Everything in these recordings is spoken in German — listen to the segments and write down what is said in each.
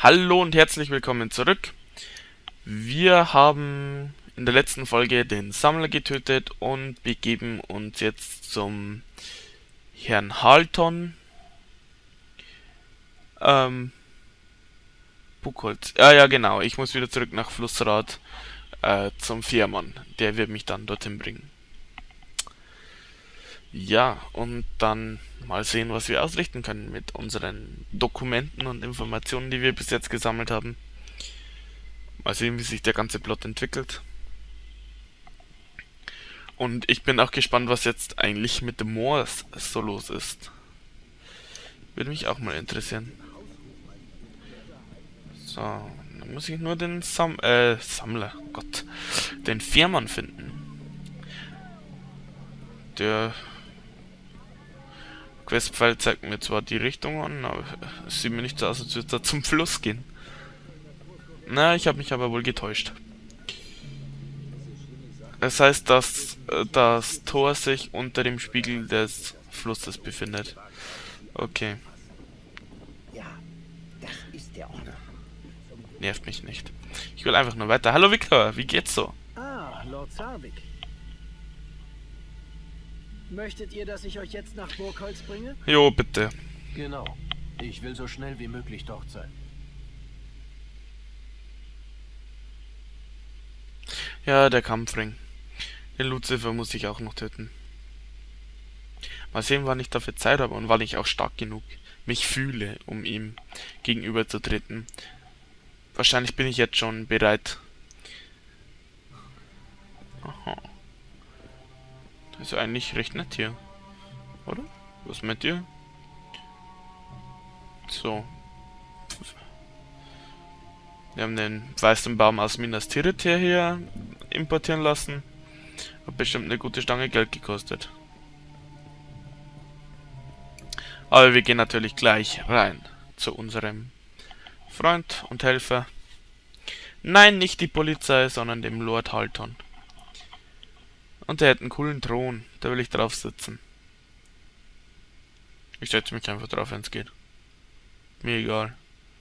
Hallo und herzlich willkommen zurück. Wir haben in der letzten Folge den Sammler getötet und begeben uns jetzt zum Herrn Halton. Buchholz. Ja, genau. Ich muss wieder zurück nach Flussrad zum Fährmann. Der wird mich dann dorthin bringen. Ja, und dann mal sehen, was wir ausrichten können mit unseren Dokumenten und Informationen, die wir bis jetzt gesammelt haben. Mal sehen, wie sich der ganze Plot entwickelt. Und ich bin auch gespannt, was jetzt eigentlich mit dem Moors so los ist. Würde mich auch mal interessieren. So, dann muss ich nur den Sammler, Gott, den Fährmann finden. Der Questpfeil zeigt mir zwar die Richtung an, aber es sieht mir nicht so aus, als würde er zum Fluss gehen. Na, ich habe mich aber wohl getäuscht. Das heißt, dass das Tor sich unter dem Spiegel des Flusses befindet. Okay, Ja, das ist der Ort. nervt mich nicht. Ich will einfach nur weiter. Hallo Victor, wie geht's so? Ah, Lord Sarvik. Möchtet ihr, dass ich euch jetzt nach Burgholz bringe? Jo, bitte. Genau. Ich will so schnell wie möglich dort sein. Ja, der Kampfring. Den Lucifer muss ich auch noch töten. Mal sehen, wann ich dafür Zeit habe und wann ich auch stark genug mich fühle, um ihm gegenüberzutreten. Wahrscheinlich bin ich jetzt schon bereit. Aha. Das ist ja eigentlich recht nett hier. Oder? Was meint ihr? So. Wir haben den weißen Baum aus Minas Tirith hier importieren lassen. Hat bestimmt eine gute Stange Geld gekostet. Aber wir gehen natürlich gleich rein zu unserem Freund und Helfer. Nein, nicht die Polizei, sondern dem Lord Halton. Und der hat einen coolen Thron. Da will ich drauf sitzen. Ich setze mich einfach drauf, wenn es geht. Mir egal.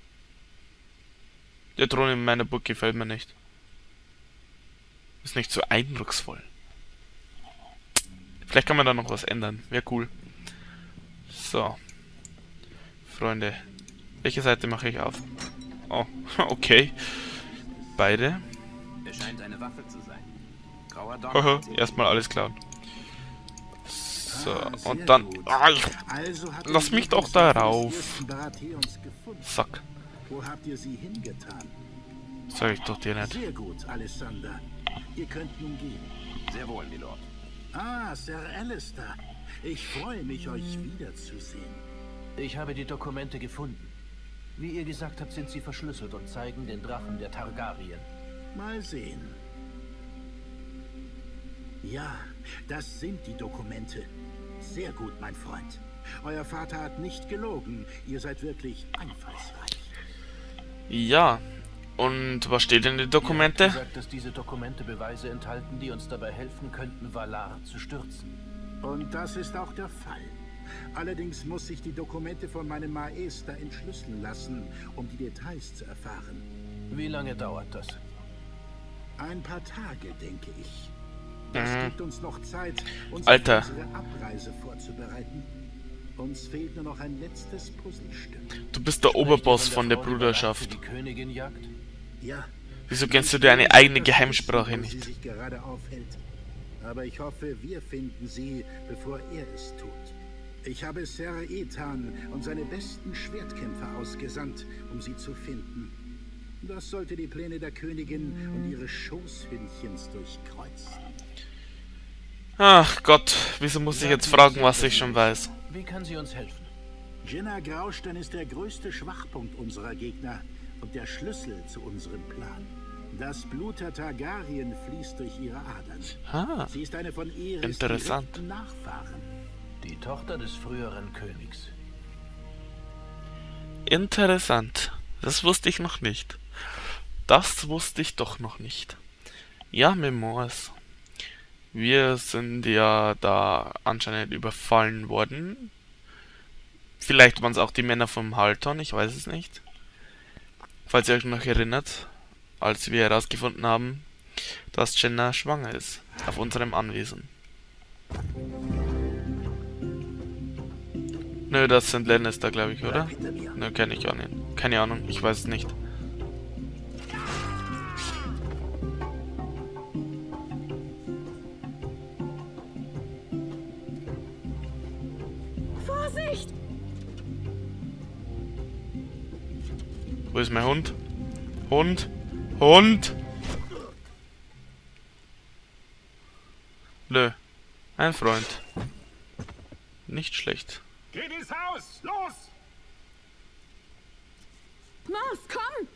Der Thron in meiner Burg gefällt mir nicht. Ist nicht so eindrucksvoll. Vielleicht kann man da noch was ändern. Wäre cool. So. Freunde. Welche Seite mache ich auf? Oh, okay. Beide. Es scheint eine Waffe zu sein. Grauer Haha, Donner. erstmal alles klauen. So, und dann... lass mich doch da rauf. Sack. Wo habt ihr sie hingetan? Sag ich doch dir nicht. Sehr gut, Alessander. Ihr könnt nun gehen. Sehr wohl, Milord. Ah, Sir Alistair. Ich freue mich, euch wiederzusehen. Ich habe die Dokumente gefunden. Wie ihr gesagt habt, sind sie verschlüsselt und zeigen den Drachen der Targaryen. Mal sehen. Ja, das sind die Dokumente. Sehr gut, mein Freund. Euer Vater hat nicht gelogen. Ihr seid wirklich einfallsreich. Ja. Und was steht in den Ihr habt Dokumente? gesagt, dass diese Dokumente Beweise enthalten, die uns dabei helfen könnten, Valar zu stürzen. Und das ist auch der Fall. Allerdings muss ich die Dokumente von meinem Maester entschlüsseln lassen, um die Details zu erfahren. Wie lange dauert das? Ein paar Tage, denke ich. Das gibt uns noch Zeit, uns Alter. auf unsere Abreise vorzubereiten. Uns fehlt nur noch ein letztes Puzzlestück. Du bist der Oberboss von der Frau, die Valar Bruderschaft. für die Königin jagt? Ja. Wieso kennst du deine eigene Wissen, Geheimsprache wo nicht? sie sich gerade aufhält. Aber ich hoffe, wir finden sie, bevor er es tut. Ich habe Ser Ethan und seine besten Schwertkämpfer ausgesandt, um sie zu finden. Das sollte die Pläne der Königin und ihres Schoßhündchens durchkreuzen. Ach Gott, wieso muss ich jetzt fragen, was ich schon weiß? Wie kann sie uns helfen? Jenna Graustein ist der größte Schwachpunkt unserer Gegner und der Schlüssel zu unserem Plan. Das Blut der Targaryen fließt durch ihre Adern. Ah, Sie ist eine von Eris interessant. direkten Nachfahren. Die Tochter des früheren Königs. interessant. Das wusste ich noch nicht. Das wusste ich doch noch nicht. Ja, Memoirs. Wir sind ja da anscheinend überfallen worden. Vielleicht waren es auch die Männer vom Halton, ich weiß es nicht. Falls ihr euch noch erinnert, als wir herausgefunden haben, dass Jenna schwanger ist. Auf unserem Anwesen. Nö, das sind Lannister, glaube ich, oder? Nö, kenne ich auch nicht. Keine Ahnung, ich weiß es nicht. Vorsicht! Wo ist mein Hund? Hund? Hund? Nö. Ein Freund. Nicht schlecht. Geht ins Haus! Los! Mars, komm!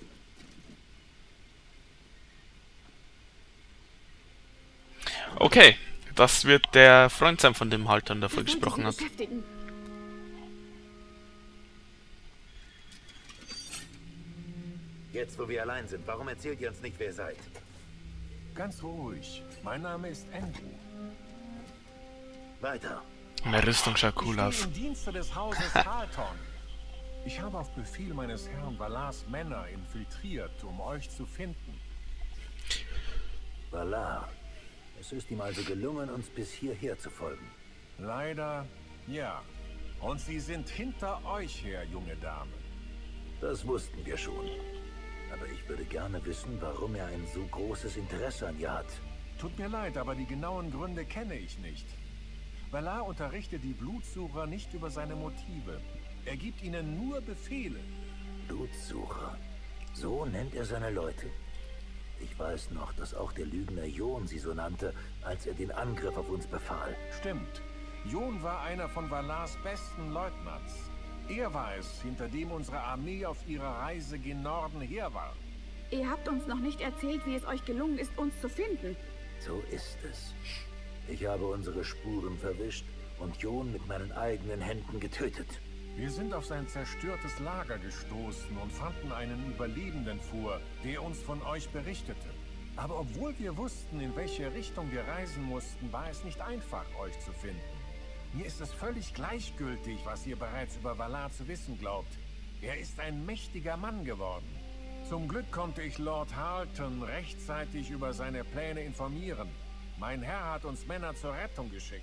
Okay, das wird der Freund sein, von dem Haltern davor gesprochen hat. Jetzt, wo wir allein sind, warum erzählt ihr uns nicht, wer ihr seid? Ganz ruhig. Mein Name ist Andrew. Weiter. Meine Rüstung schaut cool Ich aus. stehe im Dienste des Hauses Harton. Ich habe auf Befehl meines Herrn Valars Männer infiltriert, um euch zu finden. Valar. Es ist ihm also gelungen, uns bis hierher zu folgen. Leider, ja. Und sie sind hinter euch her, junge Dame. Das wussten wir schon. Aber ich würde gerne wissen, warum er ein so großes Interesse an ihr hat. Tut mir leid, aber die genauen Gründe kenne ich nicht. Valar unterrichtet die Blutsucher nicht über seine Motive. Er gibt ihnen nur Befehle. Blutsucher. So nennt er seine Leute. Ich weiß noch, dass auch der Lügner Jon sie so nannte, als er den Angriff auf uns befahl. Stimmt. Jon war einer von Valars besten Leutnants. Er war es, hinter dem unsere Armee auf ihrer Reise gen Norden her war. Ihr habt uns noch nicht erzählt, wie es euch gelungen ist, uns zu finden. So ist es. Ich habe unsere Spuren verwischt und Jon mit meinen eigenen Händen getötet. Wir sind auf sein zerstörtes Lager gestoßen und fanden einen Überlebenden vor, der uns von euch berichtete. Aber obwohl wir wussten, in welche Richtung wir reisen mussten, war es nicht einfach, euch zu finden. Mir ist es völlig gleichgültig, was ihr bereits über Valar zu wissen glaubt. Er ist ein mächtiger Mann geworden. Zum Glück konnte ich Lord Harton rechtzeitig über seine Pläne informieren. Mein Herr hat uns Männer zur Rettung geschickt.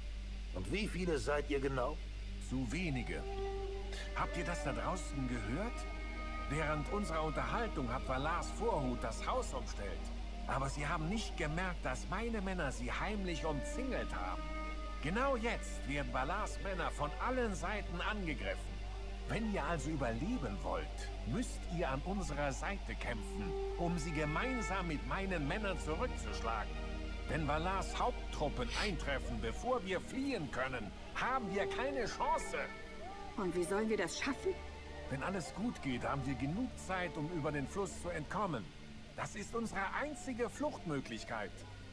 Und wie viele seid ihr genau? Zu wenige. Habt ihr das da draußen gehört? Während unserer Unterhaltung hat Valars Vorhut das Haus umstellt. Aber sie haben nicht gemerkt, dass meine Männer sie heimlich umzingelt haben. Genau jetzt werden Valars Männer von allen Seiten angegriffen. Wenn ihr also überleben wollt, müsst ihr an unserer Seite kämpfen, um sie gemeinsam mit meinen Männern zurückzuschlagen. Wenn Valars Haupttruppen eintreffen, bevor wir fliehen können, haben wir keine Chance. Und wie sollen wir das schaffen? Wenn alles gut geht, haben wir genug Zeit, um über den Fluss zu entkommen. Das ist unsere einzige Fluchtmöglichkeit.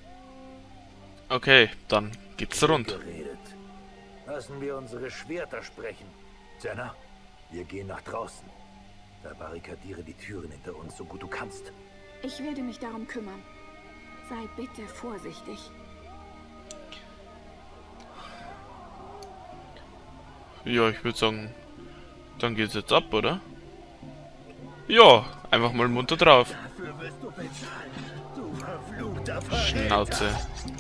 Okay, dann geht's rund. Geredet. Lassen wir unsere Schwerter sprechen. Jenna, wir gehen nach draußen. Verbarrikadiere die Türen hinter uns, so gut du kannst. Ich werde mich darum kümmern. Sei bitte vorsichtig. Ja, ich würde sagen, dann geht's jetzt ab, oder? Ja, einfach mal munter drauf. Dafür wirst du bezahlen, du verfluchter Verräter. Schnauze.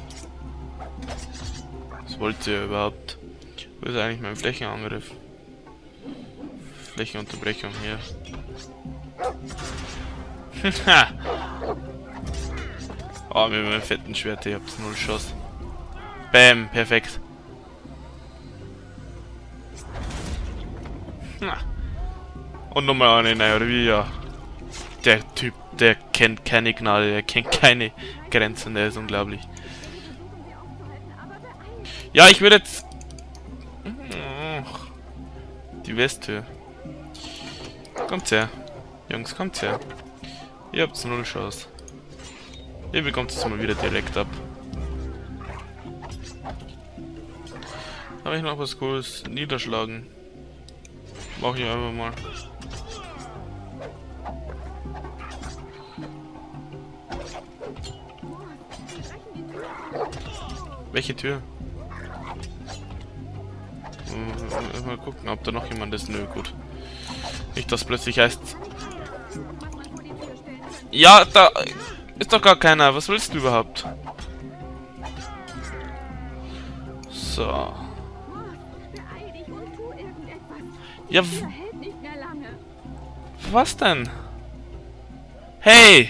Was wollt ihr überhaupt? Wo ist eigentlich mein Flächenangriff? Flächenunterbrechung hier. Haha. Oh, mit meinem fetten Schwert, ich hab's 0 Schuss. Bam, perfekt. Und nochmal eine, naja, oder wie, ja. Der Typ, der kennt keine Gnade, der kennt keine Grenzen, der ist unglaublich. Ja, ich würde jetzt... Die Westtür. Kommt her. Jungs, kommt her. Ihr habt's 0 Chance. Ihr bekommt es mal wieder direkt ab. Habe ich noch was Cooles? Niederschlagen. Mach ich einfach mal. Welche Tür? Mal gucken, ob da noch jemand ist. Nö, gut. Nicht, dass plötzlich heißt... Ja, da ist doch gar keiner. Was willst du überhaupt? So. Beeil dich und tu irgendetwas. Ja, Dieser hält nicht mehr lange. was denn? Hey!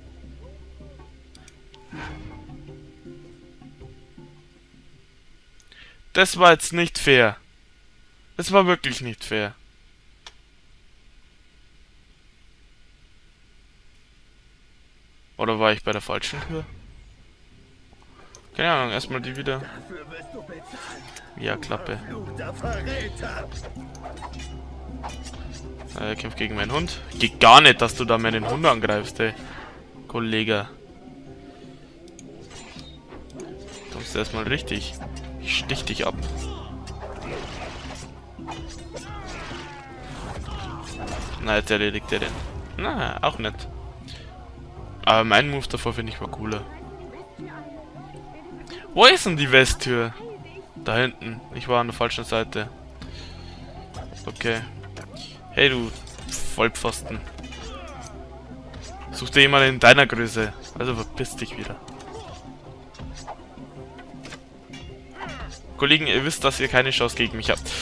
Das war jetzt nicht fair. Das war wirklich nicht fair. Oder war ich bei der falschen Tür? Keine Ahnung, erstmal die wieder. Dafür wirst du bezahlen. Ja, Klappe. Verfluchter Verräter. Er kämpft gegen meinen Hund. Geht gar nicht, dass du da meinen Hund angreifst, ey. Kollege. Kommst du erstmal richtig. Ich stich dich ab. Na, jetzt erledigt er den. Na, auch nicht. Aber mein Move davor finde ich mal cooler. Wo ist denn die Westtür? Da hinten. Ich war an der falschen Seite. Okay. Hey, du Vollpfosten. Such dir jemanden in deiner Größe. Also verpiss dich wieder. Kollegen, ihr wisst, dass ihr keine Chance gegen mich habt.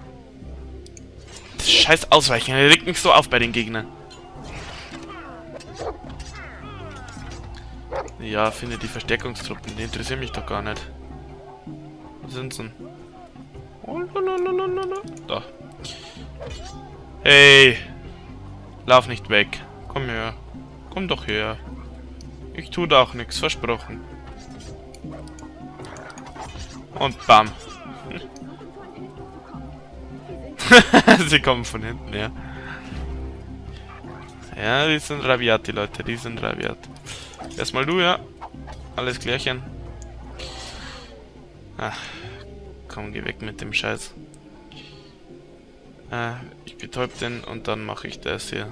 Das scheiß Ausweichen, er regt mich so auf bei den Gegnern. Ja, finde die Verstärkungstruppen, die interessieren mich doch gar nicht. Wo sind sie denn? Oh, da. Hey! Lauf nicht weg. Komm her. Komm doch her. Ich tue da auch nichts, versprochen. Und bam. Sie kommen von hinten, ja. Ja, die sind rabiat, die Leute, die sind rabiat. Erstmal du, ja. Alles klärchen. Ach, komm, geh weg mit dem Scheiß. Ich betäub den und dann mache ich das hier.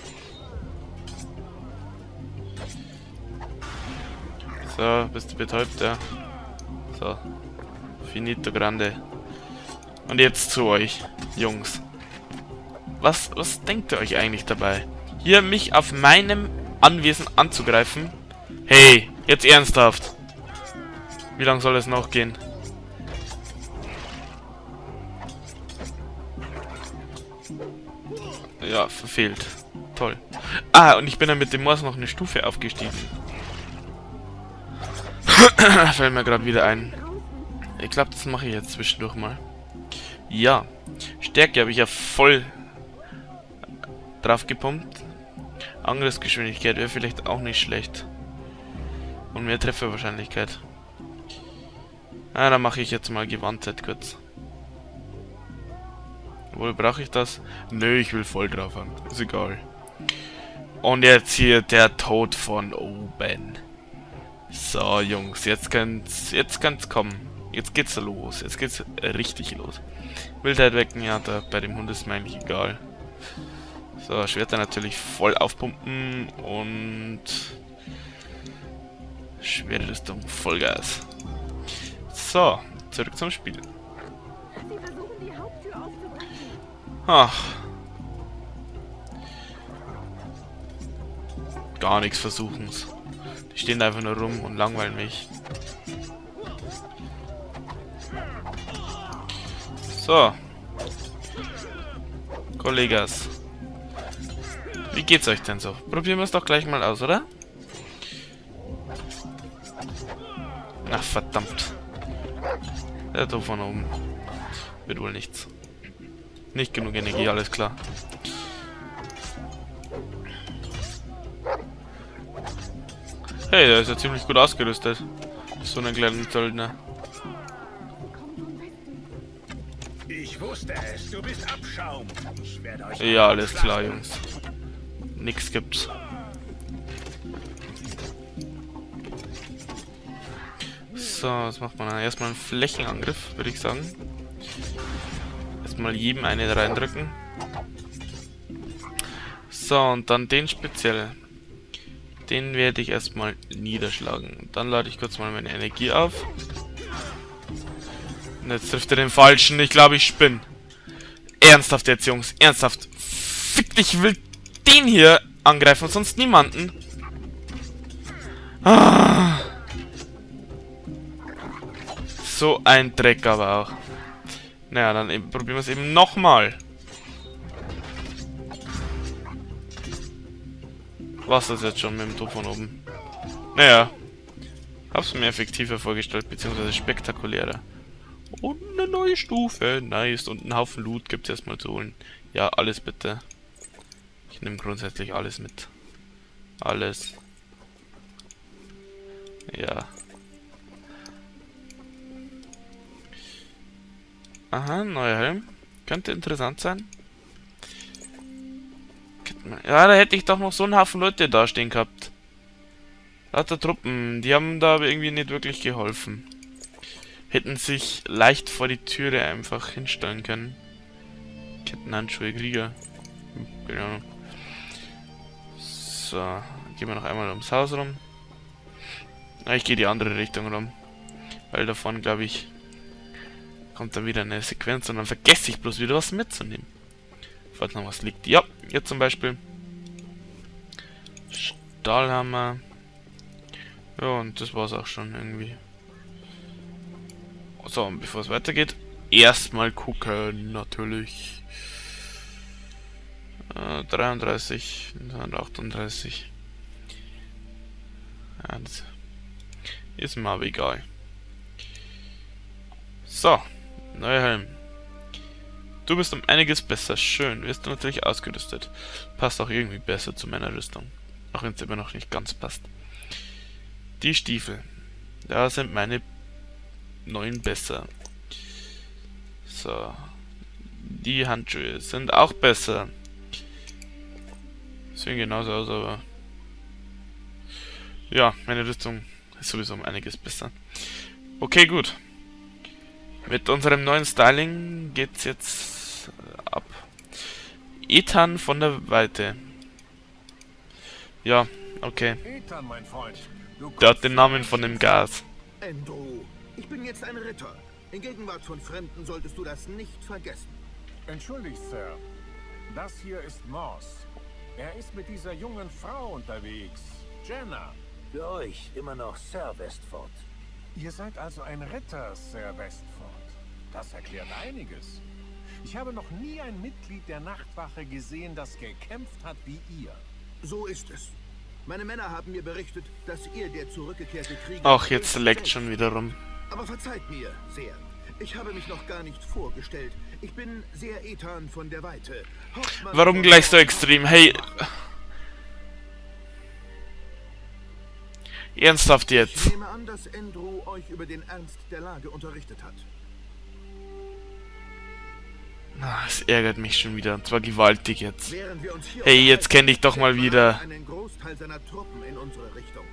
So, bist du betäubt, ja. So. Finito grande. Und jetzt zu euch, Jungs. Was denkt ihr euch eigentlich dabei? Hier mich auf meinem Anwesen anzugreifen? Hey, jetzt ernsthaft. Wie lange soll es noch gehen? Ja, verfehlt. Toll. Ah, und ich bin dann mit dem Morse noch eine Stufe aufgestiegen. Fällt mir gerade wieder ein. Ich glaube, das mache ich jetzt zwischendurch mal. Ja. Stärke habe ich ja voll drauf gepumpt. Angriffsgeschwindigkeit wäre vielleicht auch nicht schlecht. Und mehr Trefferwahrscheinlichkeit. Ah, dann mache ich jetzt mal Gewandtheit kurz. Wohl brauche ich das? Nö, ich will voll drauf haben. Ist egal. Und jetzt hier der Tod von oben. So, Jungs, jetzt kann's kommen. Jetzt geht's los. Jetzt geht's richtig los. Wildheit wecken, ja, da bei dem Hund ist mir eigentlich egal. So, Schwerter natürlich voll aufpumpen und schwere Rüstung, Vollgas. So, zurück zum Spiel. Sie versuchen, die Haupttür aufzubrechen. Ach. Gar nichts versuchen's. Die stehen da einfach nur rum und langweilen mich. So. Kollegas. Wie geht's euch denn so? Probieren wir es doch gleich mal aus, oder? Ach, verdammt. Der Tor von oben. Wird wohl nichts. Nicht genug Energie, alles klar. Hey, der ist ja ziemlich gut ausgerüstet. So einen kleinen Söldner. Ich wusste es, du bist Abschaum. Ich werde euch Ja, alles klar, Jungs. Nix gibt's. So, was macht man dann? Erstmal einen Flächenangriff, würde ich sagen. Erstmal jedem eine reindrücken. So, und dann den speziell. Den werde ich erstmal niederschlagen. Dann lade ich kurz mal meine Energie auf. Und jetzt trifft er den Falschen. Ich glaube, ich spinne. Ernsthaft jetzt, Jungs. Ernsthaft. Fick dich, ich will den hier angreifen und sonst niemanden. Ah. So ein Dreck aber auch. Naja, dann eben, probieren wir es eben nochmal. Was ist jetzt schon mit dem Tod von oben? Naja. Hab's mir effektiver vorgestellt, beziehungsweise spektakulärer. Und eine neue Stufe. Nice. Und einen Haufen Loot gibt's erstmal zu holen. Ja, alles bitte. Ich nehme grundsätzlich alles mit. Alles. Ja. Aha, neuer Helm. Könnte interessant sein. Ja, da hätte ich doch noch so einen Haufen Leute dastehen gehabt. Lauter Truppen, die haben da aber irgendwie nicht wirklich geholfen. Hätten sich leicht vor die Türe einfach hinstellen können. Kettenhandschuhe, Krieger. Keine Ahnung. So, gehen wir noch einmal ums Haus rum. Ich gehe die andere Richtung rum. Weil davon, glaube ich, kommt dann wieder eine Sequenz und dann vergesse ich bloß wieder was mitzunehmen. Falls noch was liegt. Ja, hier zum Beispiel. Stahlhammer. Ja, und das war's auch schon irgendwie. So, und bevor es weitergeht, erstmal gucken, natürlich. 33 und 38. Ja, das ist mir aber egal. So, neuer Helm. Du bist um einiges besser. Schön, wirst du natürlich ausgerüstet. Passt auch irgendwie besser zu meiner Rüstung. Auch wenn es immer noch nicht ganz passt. Die Stiefel. Da sind meine neuen besser. So. Die Handschuhe sind auch besser. Sehen genauso aus, aber... Ja, meine Rüstung ist sowieso um einiges besser. Okay, gut. Mit unserem neuen Styling geht's jetzt ab. Ethan von der Weite. Ja, okay. Ethan, mein Freund. Der hat den Namen von dem Gas. Andrew, ich bin jetzt ein Ritter. In Gegenwart von Fremden solltest du das nicht vergessen. Entschuldigt, Sir. Das hier ist Moss. Er ist mit dieser jungen Frau unterwegs. Jenna. Für euch immer noch Sir Westford. Ihr seid also ein Ritter, Sir Westford. Das erklärt einiges. Ich habe noch nie ein Mitglied der Nachtwache gesehen, das gekämpft hat wie ihr. So ist es. Meine Männer haben mir berichtet, dass ihr der zurückgekehrte Krieger... Ach, jetzt leckt schon wieder rum. Aber verzeiht mir sehr. Ich habe mich noch gar nicht vorgestellt. Ich bin sehr Ethan von der Weite. Hauptmann Warum von gleich so extrem? Hey... Ernsthaft Ich jetzt. nehme an, dass Andrew euch über den Ernst der Lage unterrichtet hat. Es ärgert mich schon wieder, und zwar gewaltig jetzt. Während wir uns hier Hey, jetzt kenn dich doch mal wieder. einen Großteil seiner Truppen in unsere Richtung.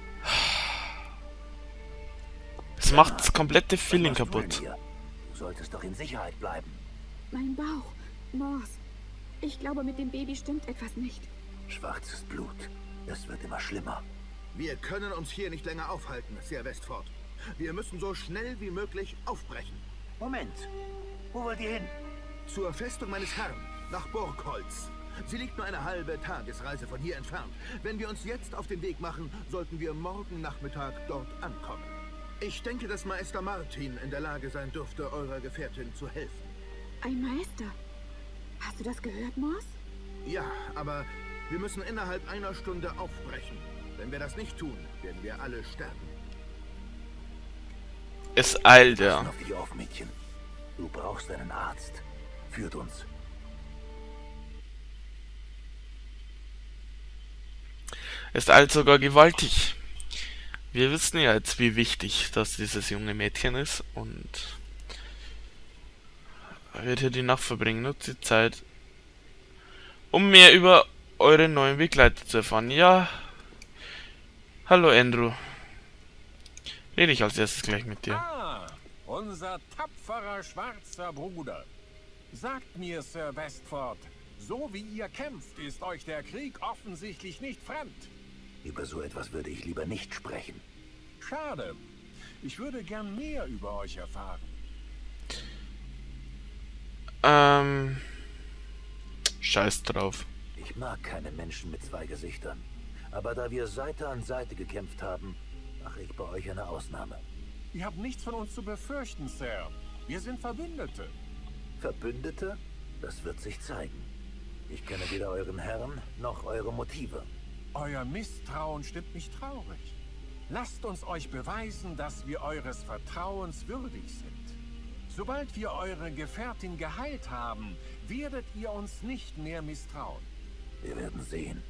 Es macht das komplette Feeling Was machst du kaputt. denn hier? Du solltest doch in Sicherheit bleiben. Mein Bauch. Morse. Ich glaube, mit dem Baby stimmt etwas nicht. Schwarzes Blut. Es wird immer schlimmer. Wir können uns hier nicht länger aufhalten, Sir Westford. Wir müssen so schnell wie möglich aufbrechen. Moment. Wo wollt ihr hin? Zur Festung meines Herrn, nach Burgholz. Sie liegt nur eine halbe Tagesreise von hier entfernt. Wenn wir uns jetzt auf den Weg machen, sollten wir morgen Nachmittag dort ankommen. Ich denke, dass Meister Martin in der Lage sein dürfte, eurer Gefährtin zu helfen. Ein Meister. Hast du das gehört, Morse? Ja, aber wir müssen innerhalb einer Stunde aufbrechen. Wenn wir das nicht tun, werden wir alle sterben. Es eilt, Passen ja. auf dich auf, Mädchen. Du brauchst einen Arzt. Führt uns. Es eilt sogar gewaltig. Wir wissen ja jetzt, wie wichtig das dieses junge Mädchen ist und wird hier die Nacht verbringen. Nutzt die Zeit, um mehr über eure neuen Begleiter zu erfahren. Ja. Hallo Andrew. Rede ich als erstes gleich mit dir. Ah, unser tapferer schwarzer Bruder. Sagt mir, Sir Westford, so wie ihr kämpft, ist euch der Krieg offensichtlich nicht fremd. Über so etwas würde ich lieber nicht sprechen. Schade. Ich würde gern mehr über euch erfahren. Scheiß drauf. Ich Ich mag keine Menschen mit zwei Gesichtern. Aber da wir Seite an Seite gekämpft haben, mache ich bei euch eine Ausnahme. Ihr habt nichts von uns zu befürchten, Sir. Wir sind Verbündete. Verbündete? Das wird sich zeigen. Ich kenne weder euren Herrn noch eure Motive. Euer Misstrauen stimmt mich traurig. Lasst uns euch beweisen, dass wir eures Vertrauens würdig sind. Sobald wir eure Gefährtin geheilt haben, werdet ihr uns nicht mehr misstrauen. Wir werden sehen.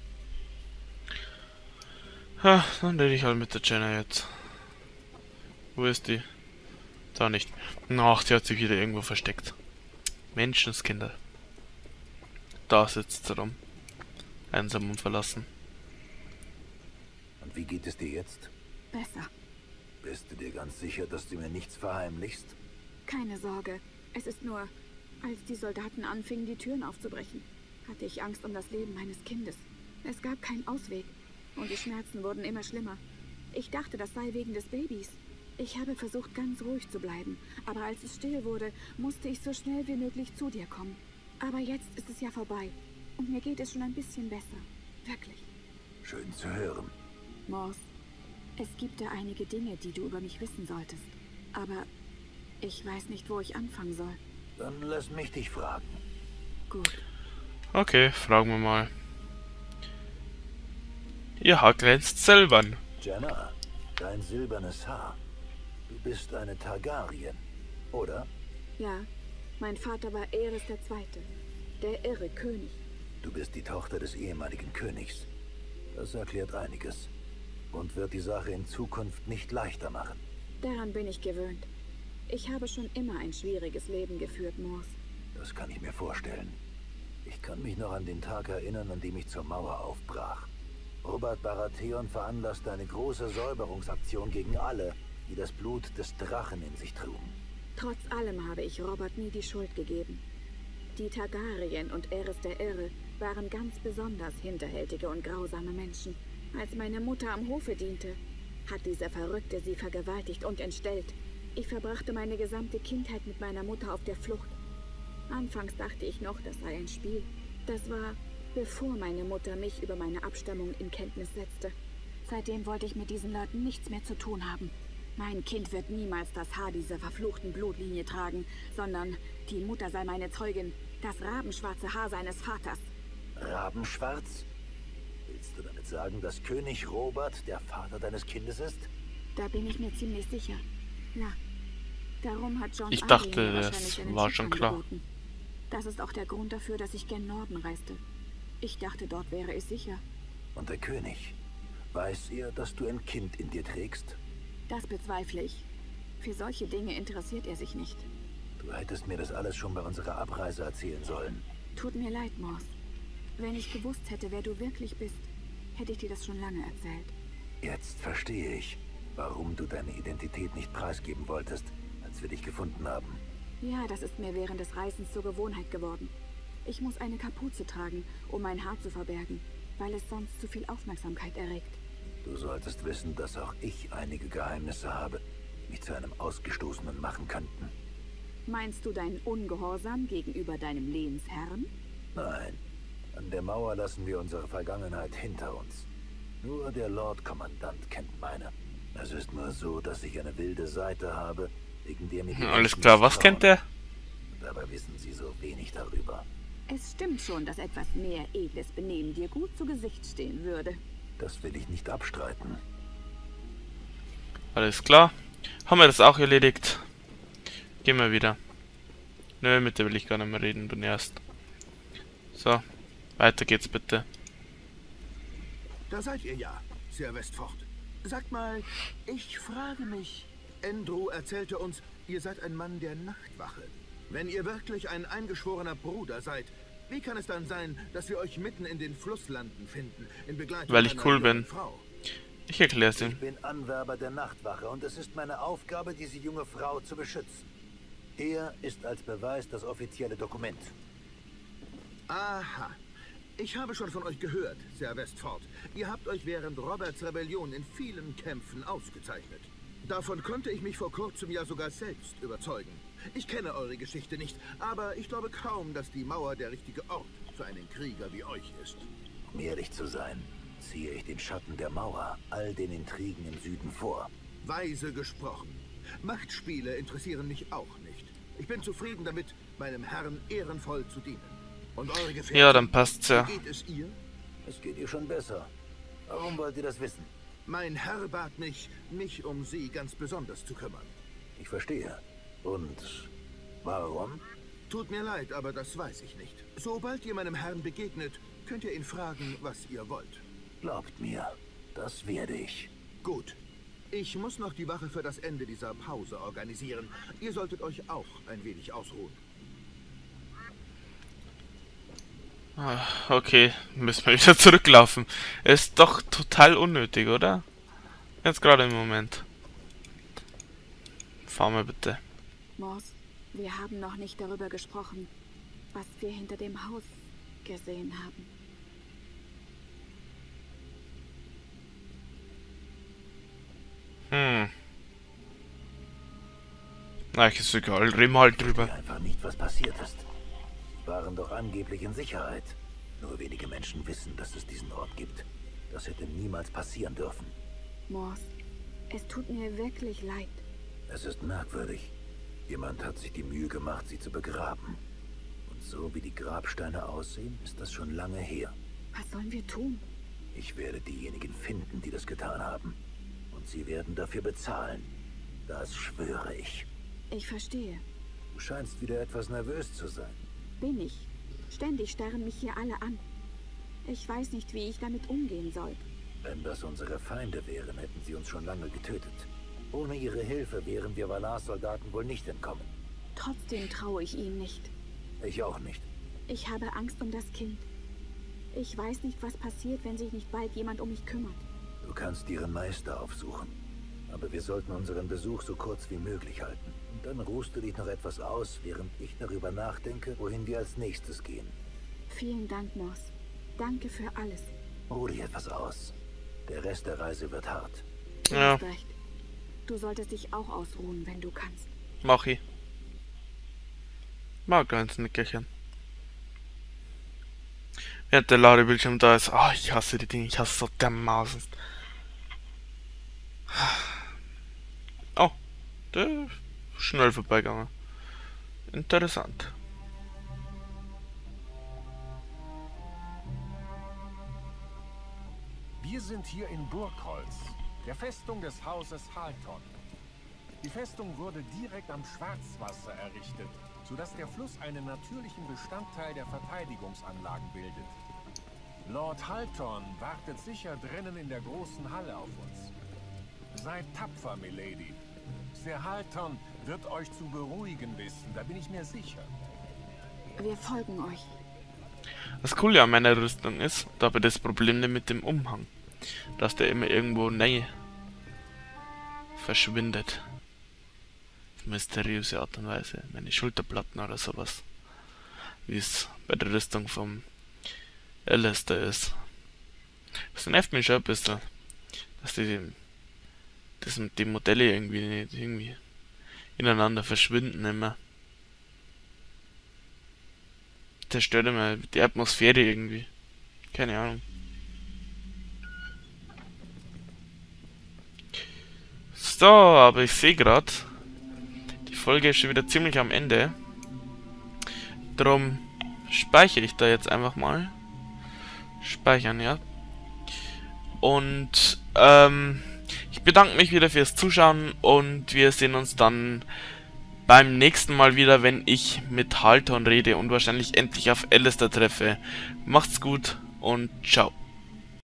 Ha, dann rede ich halt mit der Jenna jetzt. Wo ist die? Da nicht. Ach, die hat sich wieder irgendwo versteckt. Menschenskinder. Da sitzt sie rum. Einsam und verlassen. Und wie geht es dir jetzt? Besser. Bist du dir ganz sicher, dass du mir nichts verheimlichst? Keine Sorge. Es ist nur, als die Soldaten anfingen, die Türen aufzubrechen, hatte ich Angst um das Leben meines Kindes. Es gab keinen Ausweg. Und die Schmerzen wurden immer schlimmer. Ich dachte, das sei wegen des Babys. Ich habe versucht, ganz ruhig zu bleiben. Aber als es still wurde, musste ich so schnell wie möglich zu dir kommen. Aber jetzt ist es ja vorbei. Und mir geht es schon ein bisschen besser. Wirklich. Schön zu hören. Morse, es gibt da einige Dinge, die du über mich wissen solltest. Aber ich weiß nicht, wo ich anfangen soll. Dann lass mich dich fragen. Gut. Okay, fragen wir mal. Ihr Haar glänzt silbern. Jenna, dein silbernes Haar. Du bist eine Targaryen, oder? Ja, mein Vater war Aerys II., der irre König. Du bist die Tochter des ehemaligen Königs. Das erklärt einiges. Und wird die Sache in Zukunft nicht leichter machen. Daran bin ich gewöhnt. Ich habe schon immer ein schwieriges Leben geführt, Morse. Das kann ich mir vorstellen. Ich kann mich noch an den Tag erinnern, an dem ich zur Mauer aufbrach. Robert Baratheon veranlasste eine große Säuberungsaktion gegen alle, die das Blut des Drachen in sich trugen. Trotz allem habe ich Robert nie die Schuld gegeben. Die Targaryen und Aerys der Irre waren ganz besonders hinterhältige und grausame Menschen. Als meine Mutter am Hofe diente, hat dieser Verrückte sie vergewaltigt und entstellt. Ich verbrachte meine gesamte Kindheit mit meiner Mutter auf der Flucht. Anfangs dachte ich noch, das sei ein Spiel. Das war, bevor meine Mutter mich über meine Abstammung in Kenntnis setzte. Seitdem wollte ich mit diesen Leuten nichts mehr zu tun haben. Mein Kind wird niemals das Haar dieser verfluchten Blutlinie tragen, sondern die Mutter sei meine Zeugin, das rabenschwarze Haar seines Vaters. Rabenschwarz? Willst du damit sagen, dass König Robert der Vater deines Kindes ist? Da bin ich mir ziemlich sicher. Ja. Darum hat John Ich Arryn dachte, mir das wahrscheinlich einen war Tipp schon klar. angeboten. Das ist auch der Grund dafür, dass ich gen Norden reiste. Ich dachte, dort wäre es sicher. Und der König? Weiß er, dass du ein Kind in dir trägst? Das bezweifle ich. Für solche Dinge interessiert er sich nicht. Du hättest mir das alles schon bei unserer Abreise erzählen sollen. Tut mir leid, Morse. Wenn ich gewusst hätte, wer du wirklich bist, hätte ich dir das schon lange erzählt. Jetzt verstehe ich, warum du deine Identität nicht preisgeben wolltest, als wir dich gefunden haben. Ja, das ist mir während des Reisens zur Gewohnheit geworden. Ich muss eine Kapuze tragen, um mein Haar zu verbergen, weil es sonst zu viel Aufmerksamkeit erregt. Du solltest wissen, dass auch ich einige Geheimnisse habe, die mich zu einem Ausgestoßenen machen könnten. Meinst du deinen Ungehorsam gegenüber deinem Lehnsherrn? Nein, an der Mauer lassen wir unsere Vergangenheit hinter uns. Nur der Lord-Kommandant kennt meine. Es ist nur so, dass ich eine wilde Seite habe, wegen der mir die Alles Menschen klar, was misstrauen. kennt der? Dabei wissen sie so wenig darüber. Es stimmt schon, dass etwas mehr edles Benehmen dir gut zu Gesicht stehen würde. Das will ich nicht abstreiten. Alles klar. Haben wir das auch erledigt? Gehen wir wieder. Nö, mit der will ich gar nicht mehr reden, du nervst. So, weiter geht's bitte. Da seid ihr ja, Sir Westford. Sagt mal, ich frage mich, Andrew erzählte uns, ihr seid ein Mann der Nachtwache. Wenn ihr wirklich ein eingeschworener Bruder seid, wie kann es dann sein, dass wir euch mitten in den Flusslanden finden, in Begleitung Weil ich einer cool jungen bin. Frau? Ich erklär's ihm. Ich bin Anwerber der Nachtwache und es ist meine Aufgabe, diese junge Frau zu beschützen. Er ist als Beweis das offizielle Dokument. Aha. Ich habe schon von euch gehört, Sir Westford. Ihr habt euch während Roberts Rebellion in vielen Kämpfen ausgezeichnet. Davon konnte ich mich vor kurzem ja sogar selbst überzeugen. Ich kenne eure Geschichte nicht, aber ich glaube kaum, dass die Mauer der richtige Ort für einen Krieger wie euch ist. Um ehrlich zu sein, ziehe ich den Schatten der Mauer all den Intrigen im Süden vor. Weise gesprochen. Machtspiele interessieren mich auch nicht. Ich bin zufrieden damit, meinem Herrn ehrenvoll zu dienen. Und eure Gefährten, Ja, dann passt's ja. wie geht es ihr? Es geht ihr schon besser. Warum wollt ihr das wissen? Mein Herr bat mich, mich um sie ganz besonders zu kümmern. Ich verstehe. Und warum? Tut mir leid, aber das weiß ich nicht. Sobald ihr meinem Herrn begegnet, könnt ihr ihn fragen, was ihr wollt. Glaubt mir, das werde ich. Gut. Ich muss noch die Wache für das Ende dieser Pause organisieren. Ihr solltet euch auch ein wenig ausruhen. Okay, müssen wir wieder zurücklaufen. Ist doch total unnötig, oder? Jetzt gerade im Moment. Fahr mal bitte. Morse, wir haben noch nicht darüber gesprochen, was wir hinter dem Haus gesehen haben. Na, ist egal, reden wir halt drüber. Einfach nicht, was passiert ist. Sie waren doch angeblich in Sicherheit. Nur wenige Menschen wissen, dass es diesen Ort gibt. Das hätte niemals passieren dürfen. Morse, es tut mir wirklich leid. Es ist merkwürdig. Jemand hat sich die Mühe gemacht, sie zu begraben. Und so wie die Grabsteine aussehen, ist das schon lange her. Was sollen wir tun? Ich werde diejenigen finden, die das getan haben. Und sie werden dafür bezahlen. Das schwöre ich. Ich verstehe. Du scheinst wieder etwas nervös zu sein. Bin ich. Ständig starren mich hier alle an. Ich weiß nicht, wie ich damit umgehen soll. Wenn das unsere Feinde wären, hätten sie uns schon lange getötet. Ohne ihre Hilfe wären wir Valars Soldaten wohl nicht entkommen. Trotzdem traue ich ihnen nicht. Ich auch nicht. Ich habe Angst um das Kind. Ich weiß nicht, was passiert, wenn sich nicht bald jemand um mich kümmert. Du kannst ihren Meister aufsuchen. Aber wir sollten unseren Besuch so kurz wie möglich halten. Und dann ruhst du dich noch etwas aus, während ich darüber nachdenke, wohin wir als nächstes gehen. Vielen Dank, Morse. Danke für alles. Ruh dich etwas aus. Der Rest der Reise wird hart. Du hast recht. Du solltest dich auch ausruhen, wenn du kannst. Mach ich. Mal ein kleines Nickerchen. Während der Ladebildschirm da ist. Oh, ich hasse die Dinge. Ich hasse so dermaßen. Oh, der ist schnell vorbeigegangen. Interessant. Wir sind hier in Burgholz, der Festung des Hauses Halton. Die Festung wurde direkt am Schwarzwasser errichtet, sodass der Fluss einen natürlichen Bestandteil der Verteidigungsanlagen bildet. Lord Halton wartet sicher drinnen in der großen Halle auf uns. Seid tapfer, Milady. Sir Halton wird euch zu beruhigen wissen, da bin ich mir sicher. Wir folgen euch. Das Coole an meiner Rüstung ist, da habe ich das Problem nicht mit dem Umhang. Dass der immer irgendwo näher verschwindet. Auf mysteriöse Art und Weise. Meine Schulterplatten oder sowas. Wie es bei der Rüstung vom Alistair ist. Das nervt mich schon ein bisschen. Dass die Modelle irgendwie ineinander verschwinden immer. Das stört immer die Atmosphäre irgendwie. Keine Ahnung. So, aber ich sehe gerade, die Folge ist schon wieder ziemlich am Ende. Darum speichere ich da jetzt einfach mal. Speichern, ja. Und ich bedanke mich wieder fürs Zuschauen und wir sehen uns dann beim nächsten Mal wieder, wenn ich mit Halton rede und wahrscheinlich endlich auf Alistair treffe. Macht's gut und ciao.